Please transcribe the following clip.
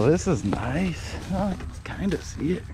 this is nice. I can kind of see it.